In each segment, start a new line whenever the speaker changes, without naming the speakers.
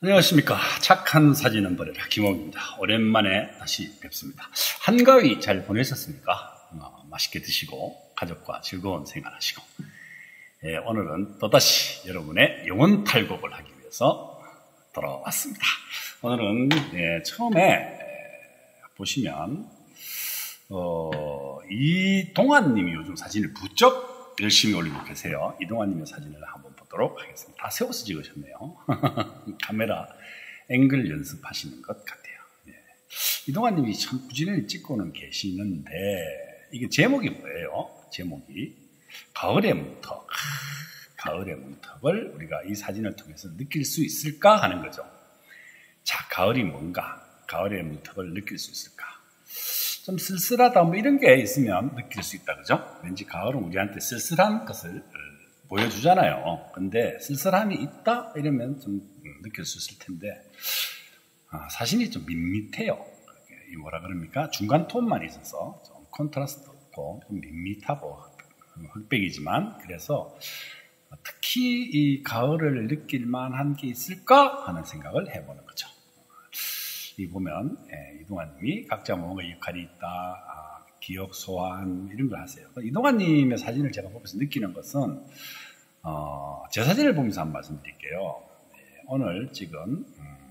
안녕하십니까. 착한 사진은 버려라. 김홍입니다. 오랜만에 다시 뵙습니다. 한가위 잘 보내셨습니까? 맛있게 드시고 가족과 즐거운 생활하시고, 오늘은 또다시 여러분의 영혼 탈곡을 하기 위해서 돌아왔습니다. 오늘은 처음에 보시면 이동환님이 요즘 사진을 부쩍 열심히 올리고 계세요. 이동환님의 사진을 한번 보도록 하겠습니다. 다 세워서 찍으셨네요. 카메라 앵글 연습하시는 것 같아요. 이동환님이 참 부지런히 찍고는 계시는데, 이게 제목이 뭐예요? 제목이 가을의 문턱. 가을의 문턱을 우리가 이 사진을 통해서 느낄 수 있을까 하는 거죠. 자, 가을이 뭔가? 가을의 문턱을 느낄 수 있을까? 좀 쓸쓸하다 뭐 이런 게 있으면 느낄 수 있다, 그죠? 왠지 가을은 우리한테 쓸쓸한 것을 보여주잖아요. 근데 쓸쓸함이 있다 이러면 좀 느낄 수 있을 텐데, 사진이 좀 밋밋해요. 이 뭐라 그럽니까? 중간 톤만 있어서 좀 컨트라스트 없고 좀 밋밋하고 흑백이지만, 그래서 특히 이 가을을 느낄 만한 게 있을까 하는 생각을 해보는 거죠. 이 보면 이동환님이 각자 뭔가 역할이 있다, 기억 소환 이런 걸 하세요. 이동환님의 사진을 제가 보면서 느끼는 것은, 제 사진을 보면서 한번 말씀드릴게요. 오늘 찍은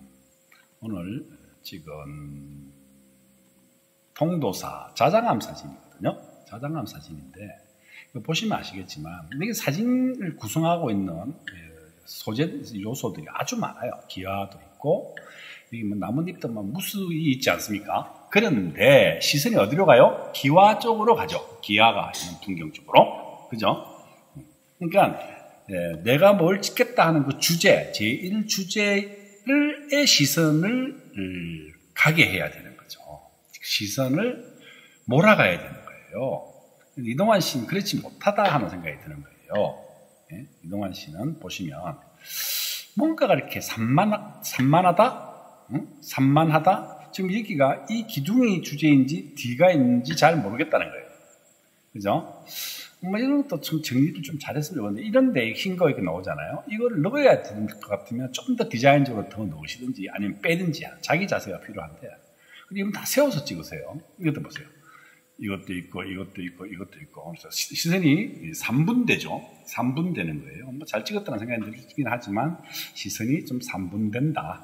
통도사 자장암 사진이거든요. 자장암 사진인데, 보시면 아시겠지만 이게 사진을 구성하고 있는 소재 요소들이 아주 많아요. 기와도 있고, 여기 뭐 나뭇잎도 막 무수히 있지 않습니까? 그런데 시선이 어디로 가요? 기와 쪽으로 가죠. 기와가 있는 풍경 쪽으로. 그죠? 그러니까 내가 뭘 찍겠다 하는 그 주제, 제1주제의 시선을 가게 해야 되는 거죠. 시선을 몰아가야 되는 거예요. 이동환 씨는 그렇지 못하다 하는 생각이 드는 거예요. 이동환 씨는 보시면 뭔가가 이렇게 산만하다? 산만하다? 지금 여기가 이 기둥이 주제인지 뒤가 있는지 잘 모르겠다는 거예요. 그죠? 뭐 이런 것도 좀 정리를 좀 잘했으면 좋겠는데, 이런데 흰 거 이렇게 나오잖아요. 이거를 넣어야 될 것 같으면 좀 더 디자인적으로 더 넣으시든지 아니면 빼든지 자기 자세가 필요한데, 근데 이건 다 세워서 찍으세요. 이것도 보세요. 이것도 있고 이것도 있고 이것도 있고, 그래서 시선이 3분되죠. 3분되는 거예요. 뭐 잘 찍었다는 생각이 들긴 하지만 시선이 좀 3분된다,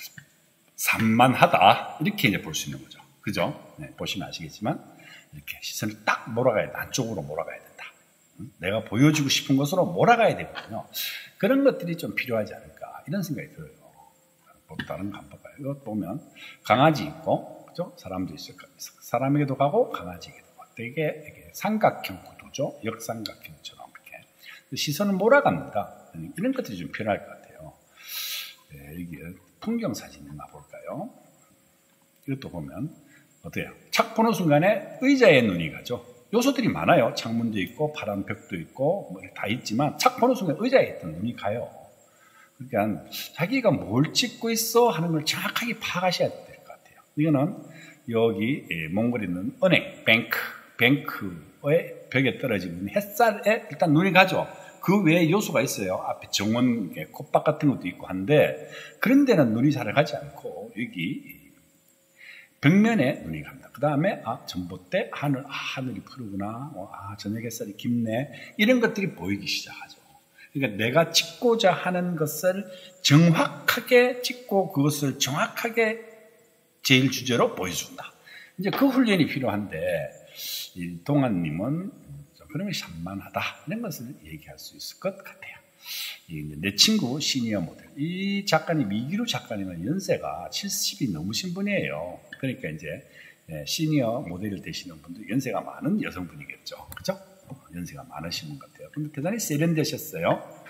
산만하다, 이렇게 이제 볼 수 있는 거죠. 그죠? 보시면 아시겠지만 이렇게 시선을 딱 몰아가야 돼. 안쪽으로 몰아가야 된다. 내가 보여주고 싶은 것으로 몰아가야 되거든요. 그런 것들이 좀 필요하지 않을까, 이런 생각이 들어요. 다른 거 한번 봐봐요. 이것 보면 강아지 있고, 그죠? 사람도 있어요. 사람에게도 가고 강아지에게도 가고, 되게 이게 삼각형 구도죠. 역삼각형처럼 이렇게 시선을 몰아갑니다. 이런 것들이 좀 필요할 것 같아요. 이게 풍경 사진이나 볼까요? 이것도 보면 어때요? 착 보는 순간에 의자에 눈이 가죠. 요소들이 많아요. 창문도 있고 파란 벽도 있고 뭐 다 있지만, 착 보는 순간 의자에 있던 눈이 가요. 그러니까 자기가 뭘 찍고 있어 하는 걸 정확하게 파악하셔야 될 것 같아요. 이거는 여기 몽골에 있는 은행, 뱅크의 벽에 떨어지는 햇살에 일단 눈이 가죠. 그 외에 요소가 있어요. 앞에 정원, 콧밭 같은 것도 있고 한데, 그런 데는 눈이 잘 가지 않고 여기 벽면에 눈이 갑니다. 그 다음에 전봇대, 하늘이 푸르구나, 저녁 햇살이 깊네, 이런 것들이 보이기 시작하죠. 그러니까 내가 찍고자 하는 것을 정확하게 찍고 그것을 정확하게 제일 주제로 보여준다. 이제 그 훈련이 필요한데, 이 동환님은 그러면 산만하다, 이런 것을 얘기할 수 있을 것 같아요. 내 친구 시니어 모델, 이 작가님, 이기루 작가님은 연세가 70이 넘으신 분이에요. 그러니까 이제 시니어 모델을 되시는 분들, 연세가 많은 여성분이겠죠. 그죠? 연세가 많으신 분 같아요. 근데 대단히 세련되셨어요.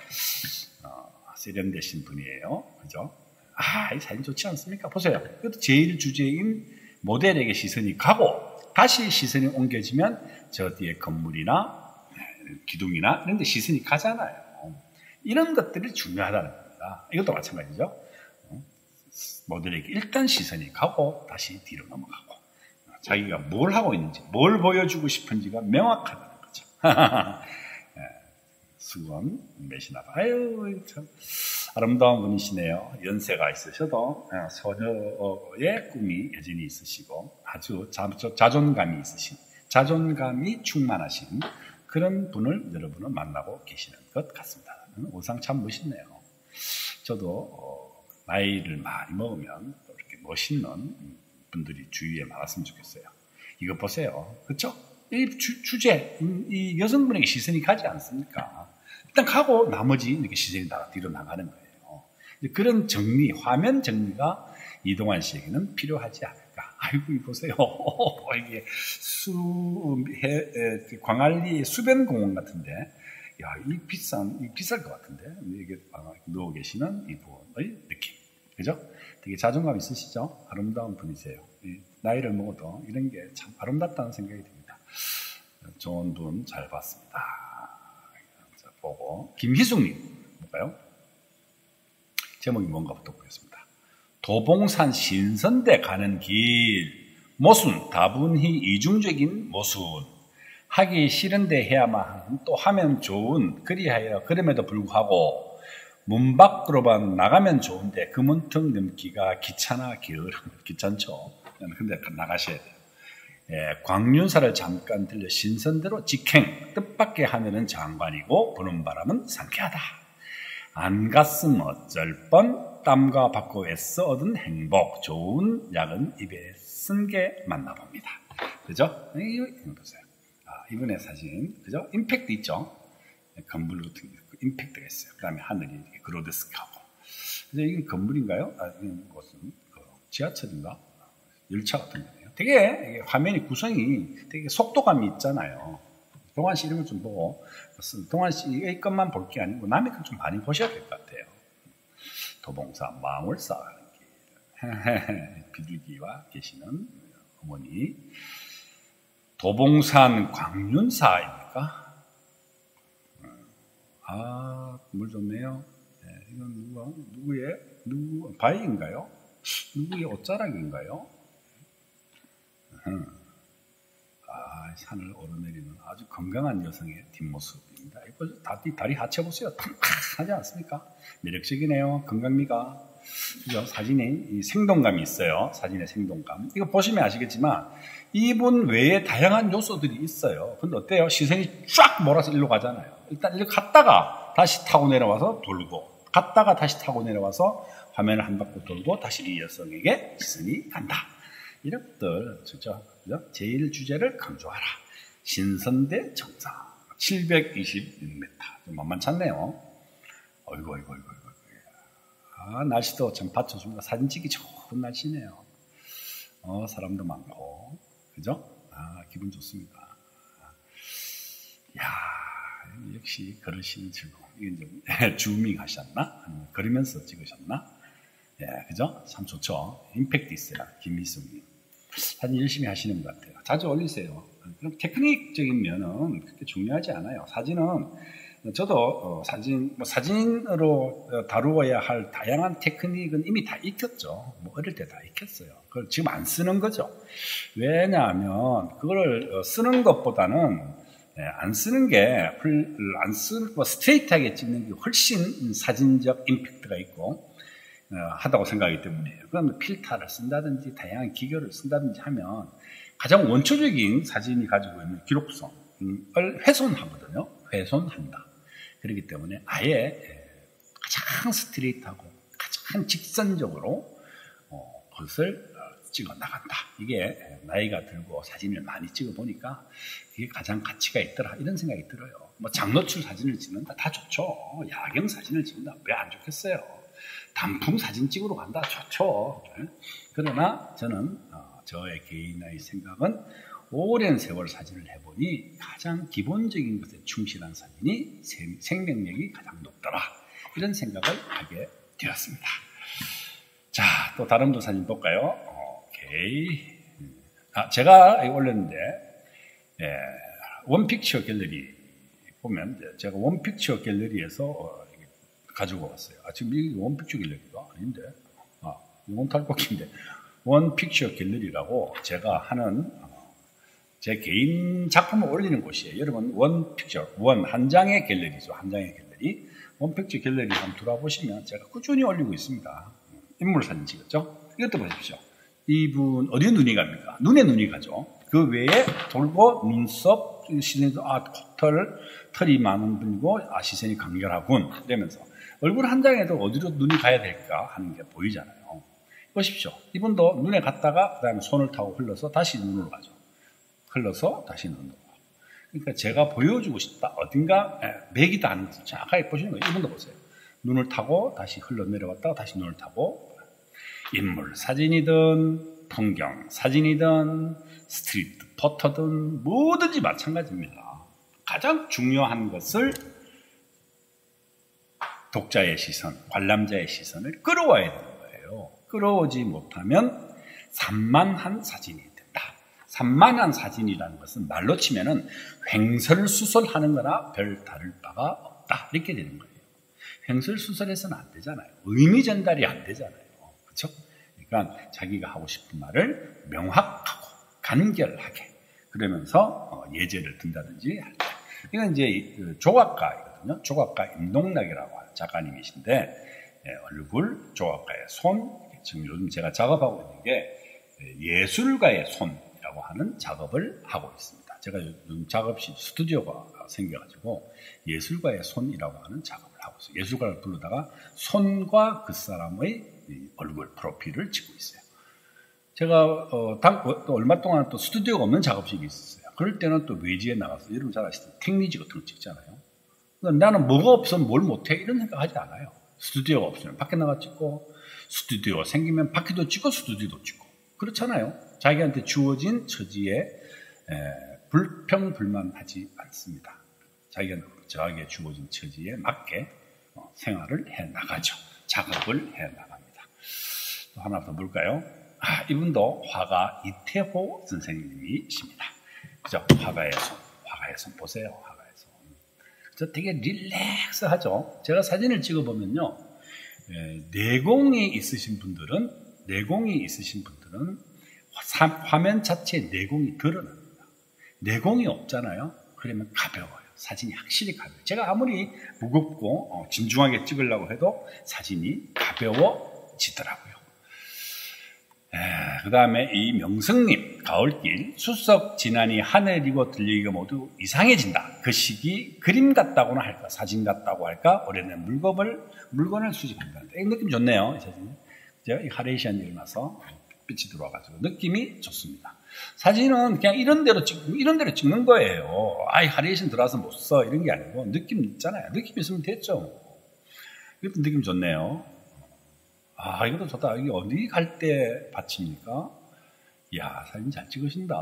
세련되신 분이에요. 그죠? 이 사진 좋지 않습니까? 보세요. 이것도 제일 주제인 모델에게 시선이 가고 다시 시선이 옮겨지면 저 뒤에 건물이나 기둥이나 이런 데 시선이 가잖아요. 이런 것들이 중요하다는 겁니다. 이것도 마찬가지죠. 모델에게 일단 시선이 가고 다시 뒤로 넘어가고, 자기가 뭘 하고 있는지, 뭘 보여주고 싶은지가 명확하다는 거죠. 수건 매시나 봐요. 참 아름다운 분이시네요. 연세가 있으셔도 소녀의 꿈이 여전히 있으시고 아주 자존감이 있으신, 자존감이 충만하신 그런 분을 여러분은 만나고 계시는 것 같습니다. 우상 참 멋있네요. 저도 나이를 많이 먹으면 이렇게 멋있는 분들이 주위에 많았으면 좋겠어요. 이거 보세요. 그렇죠? 이 주제, 이 여성분에게 시선이 가지 않습니까? 일단 가고 나머지 이렇게 시선이 다 뒤로 나가는 거예요. 그런 정리, 화면 정리가 이동환 씨에게는 필요하지 않을까. 아이고, 보세요. 이게 광안리 수변공원 같은데, 야, 비쌀 것 같은데. 이게 누워 계시는 이분의 느낌. 그죠? 되게 자존감 있으시죠? 아름다운 분이세요. 나이를 먹어도 이런 게 참 아름답다는 생각이 듭니다. 좋은 분 잘 봤습니다. 자, 보고. 김희숙님, 볼까요? 제목이 뭔가부터 보겠습니다. 도봉산 신선대 가는 길, 모순, 다분히 이중적인 모순. 하기 싫은데 해야만 또 하면 좋은, 그리하여 그럼에도 불구하고 문 밖으로만 나가면 좋은데 그 문턱 넘기가 귀찮아 귀찮죠. 근데 나가셔야 돼요. 광륜사를 잠깐 들려 신선대로 직행, 뜻밖의 하늘은 장관이고 부는 바람은 상쾌하다. 안 갔으면 어쩔 뻔, 땀과 받고 애써 얻은 행복, 좋은 약은 입에 쓴 게 맞나 봅니다. 그죠? 이거 보세요. 이분의 사진, 그죠? 임팩트 있죠? 건물 같은 게 임팩트가 있어요. 그 다음에 하늘이 이렇게 그로데스크하고. 근데 이게 건물인가요? 이건 무슨 지하철인가? 열차 같은 거네요. 되게 화면이 구성이 되게 속도감이 있잖아요. 동환 씨 이런 걸 좀 보고, 동환 씨의 것만 볼 게 아니고 남의 걸 좀 많이 보셔야 될 것 같아요. 도봉산 망월사 비둘기와 계시는 어머니. 도봉산 광륜사입니까? 물 좋네요. 이건 누구, 바위인가요? 누구의 옷자락인가요? 산을 오르내리는 아주 건강한 여성의 뒷모습입니다. 이거 다리 하체 보세요. 탕탕하지 않습니까? 매력적이네요. 건강미가. 그죠? 사진에 이 생동감이 있어요. 사진의 생동감. 이거 보시면 아시겠지만 이분 외에 다양한 요소들이 있어요. 근데 어때요? 시선이 쫙 몰아서 일로 가잖아요. 일단 이렇게 갔다가 다시 타고 내려와서 돌고, 갔다가 다시 타고 내려와서 화면을 한 바퀴 돌고 다시 이 여성에게 시선이 간다. 이런 것들, 그죠? 제1주제를 강조하라. 신선대 정상 726m. 좀 만만찮네요. 어이구. 날씨도 참 받쳐줍니다. 사진 찍기 좋은 날씨네요. 사람도 많고, 그죠? 기분 좋습니다. 야, 역시 걸으시는 즐거움. 이건 좀 주밍 하셨나? 아니면 걸으면서 찍으셨나? 예, 그죠? 참 좋죠. 임팩트 있어요. 김희숙님. 사진 열심히 하시는 것 같아요. 자주 올리세요. 그럼 테크닉적인 면은 그렇게 중요하지 않아요. 사진은 저도 사진으로 다루어야 할 다양한 테크닉은 이미 다 익혔죠. 어릴 때 다 익혔어요. 그걸 지금 안 쓰는 거죠. 왜냐하면 그걸 쓰는 것보다는 안 쓰는 게 스트레이트하게 찍는 게 훨씬 사진적 임팩트가 있고 하다고 생각하기 때문이에요. 그러면 필터를 쓴다든지 다양한 기교를 쓴다든지 하면 가장 원초적인 사진이 가지고 있는 기록성을 훼손하거든요. 훼손한다. 그렇기 때문에 아예 가장 스트레이트하고 가장 직선적으로 그것을 찍어 나간다. 이게 나이가 들고 사진을 많이 찍어 보니까 이게 가장 가치가 있더라. 이런 생각이 들어요. 장노출 사진을 찍는다. 다 좋죠. 야경 사진을 찍는다. 왜 안 좋겠어요? 단풍 사진 찍으러 간다. 좋죠. 그러나 저는 저의 개인의 생각은 오랜 세월 사진을 해보니 가장 기본적인 것에 충실한 사진이 생명력이 가장 높더라. 이런 생각을 하게 되었습니다. 자, 또 다른 또 사진 볼까요? 오케이. 제가 올렸는데 원픽처 갤러리 보면 제가 원픽처 갤러리에서 가지고 왔어요. 지금 이게 원픽처 갤러리가 아닌데, 원탈곡인데, 원픽처 갤러리라고 제가 하는 제 개인 작품을 올리는 곳이에요. 여러분, 원픽처, 한 장의 갤러리죠. 한 장의 갤러리. 홈페이지 갤러리 한번 들어보시면 제가 꾸준히 올리고 있습니다. 인물 사진 찍었죠? 이것도 보십시오. 이분 어디에 눈이 갑니까? 눈에 눈이 가죠. 그 외에 돌고 눈썹, 시선도 털이 많은 분이고 시선이 강렬하군 이러면서 얼굴 한 장에도 어디로 눈이 가야 될까 하는 게 보이잖아요. 보십시오. 이분도 눈에 갔다가 그 다음에 손을 타고 흘러서 다시 눈으로 가죠. 흘러서 다시 눈으로 가죠. 그러니까 제가 보여주고 싶다. 어딘가 맥이다 하는 것을 정확하게 보시는 거예요. 이분도 보세요. 눈을 타고 다시 흘러 내려갔다가 다시 눈을 타고 인물 사진이든 풍경 사진이든 스트리트 포토든 뭐든지 마찬가지입니다. 가장 중요한 것을 독자의 시선, 관람자의 시선을 끌어와야 되는 거예요. 끌어오지 못하면 산만한 사진이 된다. 산만한 사진이라는 것은 말로 치면은 횡설수설하는 거나 별 다를 바가 없다. 이렇게 되는 거예요. 횡설수설해서는 안 되잖아요. 의미 전달이 안 되잖아요. 그렇죠? 그러니까 자기가 하고 싶은 말을 명확하고 간결하게 그러면서 예제를 든다든지 할 때. 이건 이제 조각가이거든요. 조각가 임동락이라고 하는 작가님이신데 얼굴, 조각가의 손, 지금 요즘 제가 작업하고 있는 게 예술가의 손이라고 하는 작업을 하고 있습니다. 제가 요즘 작업실 스튜디오가 생겨가지고 예술가의 손이라고 하는 작업을 하고 있어요. 예술가를 부르다가 손과 그 사람의 얼굴 프로필을 찍고 있어요. 제가 또 얼마 동안 또 스튜디오가 없는 작업실이 있었어요. 그럴 때는 또 외지에 나가서 여러분 잘 아시죠? 택리지 같은 거 찍잖아요. 나는 뭐가 없으면 뭘 못해 이런 생각하지 않아요. 스튜디오가 없으면 밖에 나가 찍고 스튜디오가 생기면 밖에도 찍고 스튜디오도 찍고 그렇잖아요. 자기한테 주어진 처지에 불평불만하지 않습니다. 자기에게 주어진 처지에 맞게 생활을 해나가죠. 작업을 해나갑니다. 또 하나 더 볼까요? 이분도 화가 이태호 선생님이십니다. 그죠? 화가의 손 보세요. 화가의 손. 저 되게 릴렉스하죠. 제가 사진을 찍어보면요, 내공이 있으신 분들은 화면 자체에 내공이 드러납니다. 내공이 없잖아요. 그러면 가벼워요. 사진이 확실히 가벼워요. 제가 아무리 무겁고 진중하게 찍으려고 해도 사진이 가벼워지더라고요. 그 다음에 이 명성님, 가을길, 수석 지나니 하늘이고 들리기가 모두 이상해진다. 그 시기 그림 같다고나 할까, 사진 같다고 할까, 오래된 물건을 수집한다. 이 느낌 좋네요, 이 사진. 이 하레이시안이 일어나서 빛이 들어와가지고 느낌이 좋습니다. 사진은 그냥 이런 대로 찍는 거예요. 하레이션 들어와서 못 써. 이런 게 아니고, 느낌 있잖아요. 느낌 있으면 됐죠. 이것도 느낌 좋네요. 이것도 좋다. 이게 어디 갈 때 받칩니까? 이야, 사진 잘 찍으신다.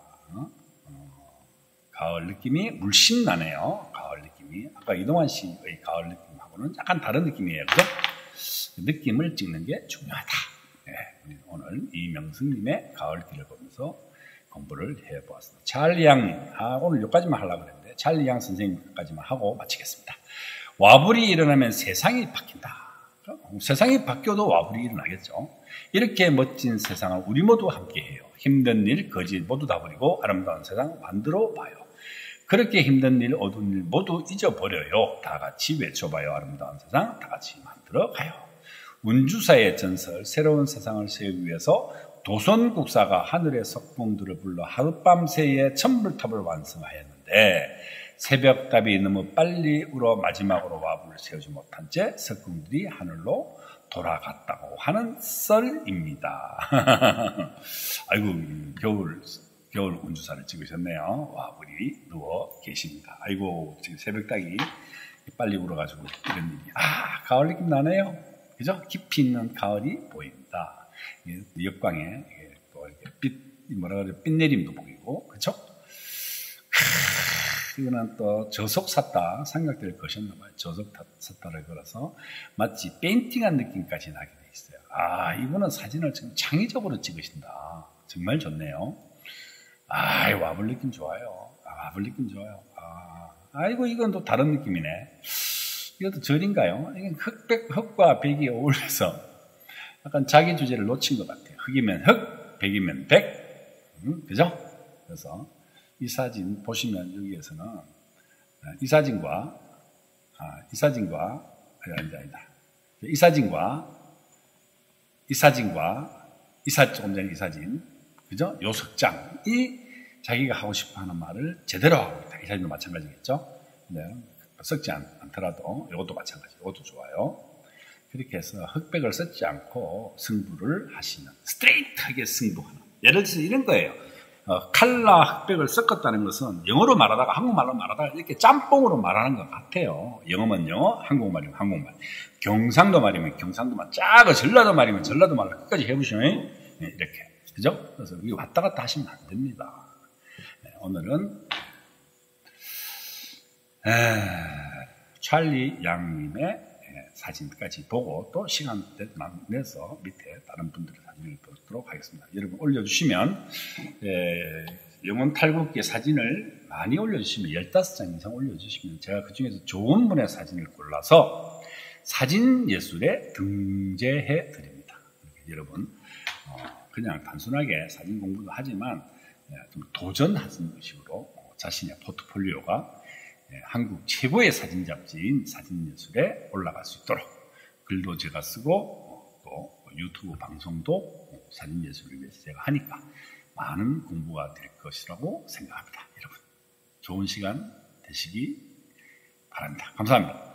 가을 느낌이 물씬 나네요. 가을 느낌이. 아까 이동환 씨의 가을 느낌하고는 약간 다른 느낌이에요. 그죠? 느낌을 찍는 게 중요하다. 오늘 이명승님의 가을길을 보면서 공부를 해보았습니다. 찰리 양님, 오늘 여기까지만 하려고 했는데 찰리 양 선생님까지만 하고 마치겠습니다. 와불이 일어나면 세상이 바뀐다. 세상이 바뀌어도 와불이 일어나겠죠. 이렇게 멋진 세상을 우리 모두 함께해요. 힘든 일, 거짓 모두 다 버리고 아름다운 세상 만들어 봐요. 그렇게 힘든 일, 어두운 일 모두 잊어버려요. 다 같이 외쳐봐요. 아름다운 세상 다 같이 만들어 가요. 운주사의 전설, 새로운 세상을 세우기 위해서 도선국사가 하늘의 석궁들을 불러 하룻밤새에 천불탑을 완성하였는데 새벽답이 너무 빨리 울어 마지막으로 와불을 세우지 못한 채 석궁들이 하늘로 돌아갔다고 하는 썰입니다. 아이고, 겨울 운주사를 찍으셨네요. 와불이 누워 계십니다. 아이고, 지금 새벽닭이 빨리 울어가지고 이런 일이. 가을 느낌 나네요. 그죠? 깊이 있는 가을이 보입니다. 역광에 또 이렇게 빛내림도 보이고, 그죠? 이거는 또 저속sat다 삼각대를 거셨나봐요. 저속sat다를 걸어서 마치 페인팅한 느낌까지 나게 돼 있어요. 이분은 사진을 지금 창의적으로 찍으신다. 정말 좋네요. 와불 느낌 좋아요. 와불 느낌 좋아요. 아이고, 이건 또 다른 느낌이네. 이것도 절인가요? 이건 흑과 백이 어울려서 약간 자기 주제를 놓친 것 같아요. 흑이면 흑, 백이면 백. 그죠? 그래서 이 사진 보시면 여기에서는 이 사진과 아니다. 조금 전에 이사진, 그죠? 요 석장이 자기가 하고 싶어 하는 말을 제대로 하고 있다. 이사진도 마찬가지겠죠? 네. 섞지 않더라도 이것도 마찬가지. 이것도 좋아요. 그렇게 해서 흑백을 썼지 않고 승부를 하시는, 스트레이트하게 승부하는. 예를 들어서 이런 거예요. 칼라 흑백을 섞었다는 것은 영어로 말하다가 한국말로 말하다가 이렇게 짬뽕으로 말하는 것 같아요. 영어면 영어, 한국말이면 한국말. 경상도 말이면 경상도 말, 짜고 전라도 말이면 전라도 말로 끝까지 해보시죠. 네, 이렇게. 그죠? 그래서 이거 왔다 갔다 하시면 안 됩니다. 네, 오늘은 찰리 양님의 사진까지 보고 또 시간 내서 밑에 다른 분들의 사진을 보도록 하겠습니다. 여러분 올려주시면 영혼 탈곡기의 사진을 많이 올려주시면 15장 이상 올려주시면 제가 그 중에서 좋은 분의 사진을 골라서 사진 예술에 등재해 드립니다. 여러분 그냥 단순하게 사진 공부도 하지만 좀 도전하는 식으로 자신의 포트폴리오가 한국 최고의 사진 잡지인 사진예술에 올라갈 수 있도록 글도 제가 쓰고 또 유튜브 방송도 사진예술을 위해서 제가 하니까 많은 공부가 될 것이라고 생각합니다. 여러분 좋은 시간 되시기 바랍니다. 감사합니다.